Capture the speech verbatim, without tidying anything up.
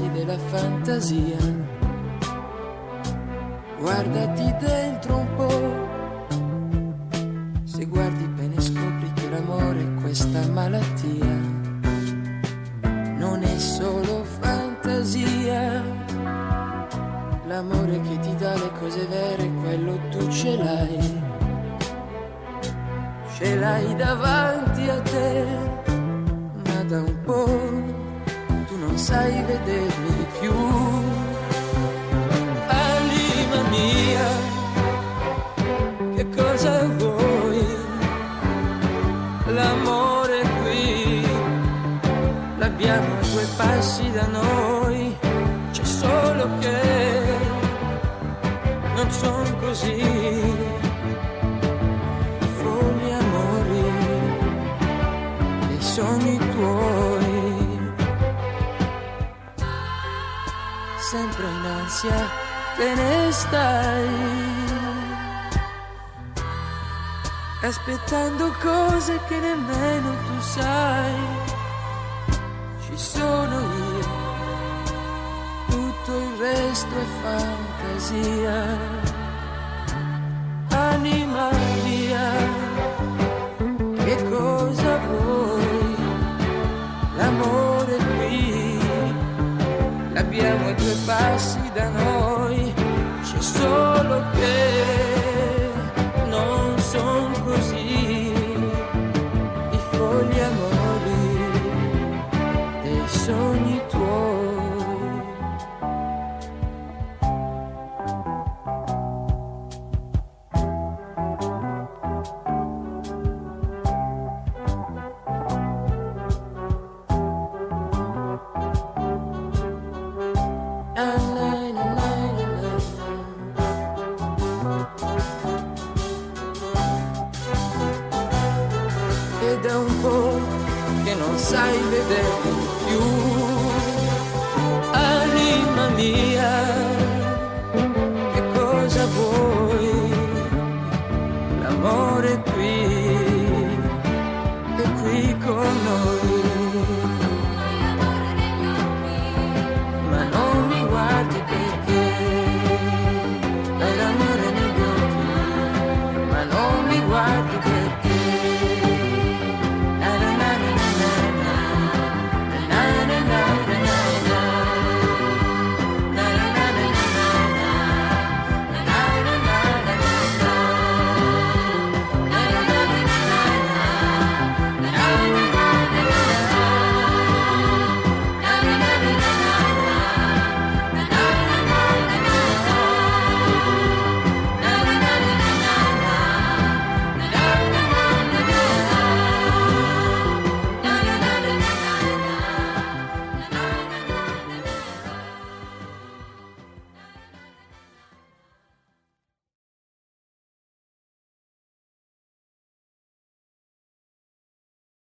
passi della fantasia. Guardati dentro un po', se guardi bene scopri che l'amore è questa malattia, non è solo fantasia. L'amore che ti dà le cose vere, quello tu ce l'hai, ce l'hai davanti a te, ma da un po' tu non sai vedermi di più. Anima mia, che cosa vuoi? L'amore qui l'abbiamo a due passi da noi, c'è solo che non son così i fogli amori dei sogni tuoi. Sempre in ansia te ne stai, aspettando cose che nemmeno tu sai. Ci sono io, tutto il resto è fantasia. Anima mia, che cosa vuoi? L'amore qui l'abbiamo a due passi da noi, c'è solo che non son così i fogli amori dei sogni tuoi. E da un po' che non sai vedere